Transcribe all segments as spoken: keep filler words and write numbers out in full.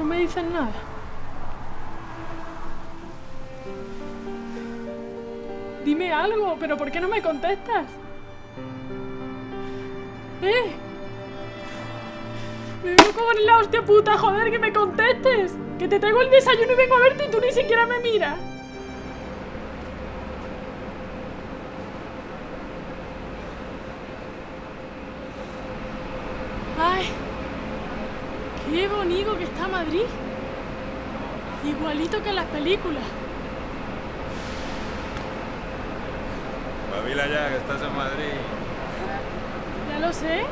No me dices nada. Dime algo, pero ¿por qué no me contestas? ¡Eh! Me vengo con la hostia puta, joder, que me contestes. Que te traigo el desayuno y vengo a verte y tú ni siquiera me miras. Ay, qué bonito que está Madrid. Igualito que en las películas. Pabila ya, que estás en Madrid. Ya lo sé.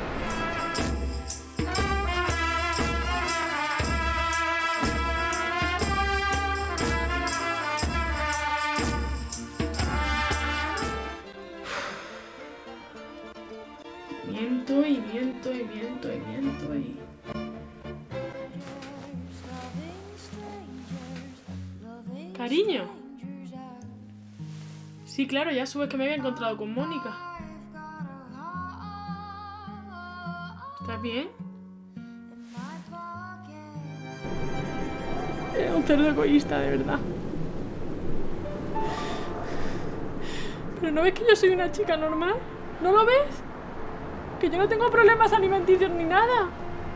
Viento y viento y viento y viento y... Cariño. Sí, claro, ya subes que me había encontrado con Mónica. ¿Estás bien? Era un cerdo egoísta, de verdad. ¿Pero no ves que yo soy una chica normal? ¿No lo ves? Que yo no tengo problemas alimenticios ni nada.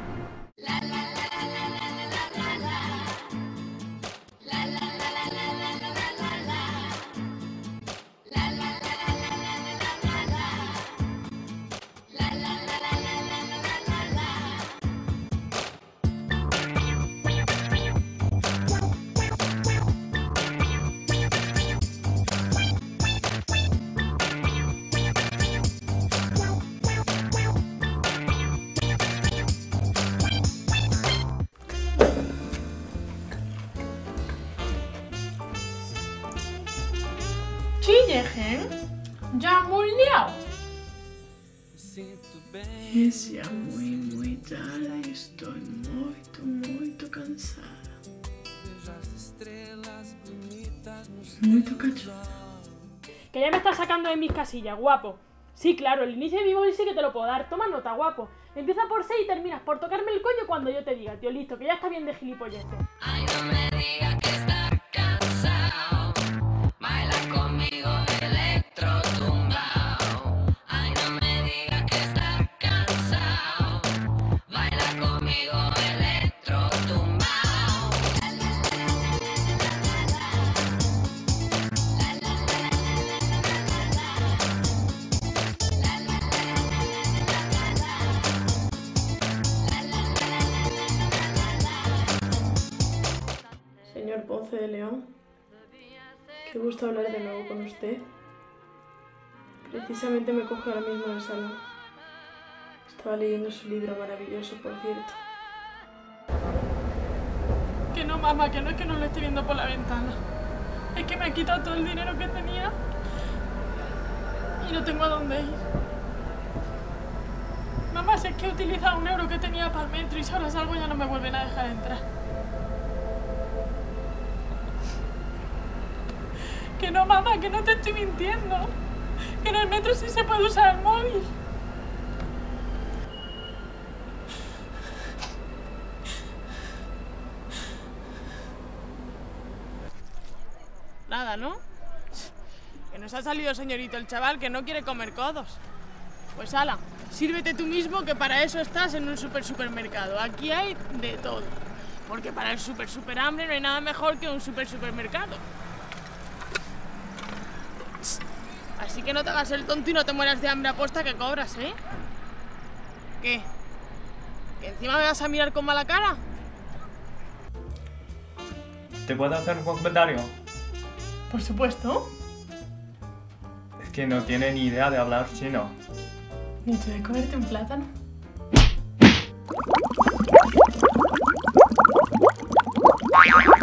Chillejen, ya muy liado. Es ya muy, muy tarde, estoy muy, muy cansada. Muy cansada. Que ya me estás sacando de mis casillas, guapo. Sí, claro, el inicio de mi móvil sí que te lo puedo dar. Toma nota, guapo. Empieza por C y terminas por tocarme el coño cuando yo te diga, tío, listo, que ya está bien de gilipollete. Ay, no me digas que estás cansado. Baila conmigo electro tumbao. Ay, no me digas que estás cansado. Baila conmigo electro tumbao. Señor Ponce de León, qué gusto hablar de nuevo con usted. Precisamente me coge ahora mismo en el salón. Estaba leyendo su libro maravilloso, por cierto. Que no, mamá, que no es que no lo esté viendo por la ventana. Es que me ha quitado todo el dinero que tenía y no tengo a dónde ir. Mamá, si es que he utilizado un euro que tenía para el metro y si ahora salgo ya no me vuelven a dejar entrar. Que no, mamá, que no te estoy mintiendo. Que en el metro sí se puede usar el móvil. Nada, ¿no? Que nos ha salido señorito el chaval que no quiere comer codos. Pues ala, sírvete tú mismo que para eso estás en un super supermercado. Aquí hay de todo. Porque para el super super hambre no hay nada mejor que un super supermercado. Así que no te hagas el tonto y no te mueras de hambre aposta que cobras, ¿eh? ¿Qué? ¿Que encima me vas a mirar con mala cara? ¿Te puedo hacer un comentario? Por supuesto. Es que no tiene ni idea de hablar chino. ¿Ni tú de comerte un plátano? Ay,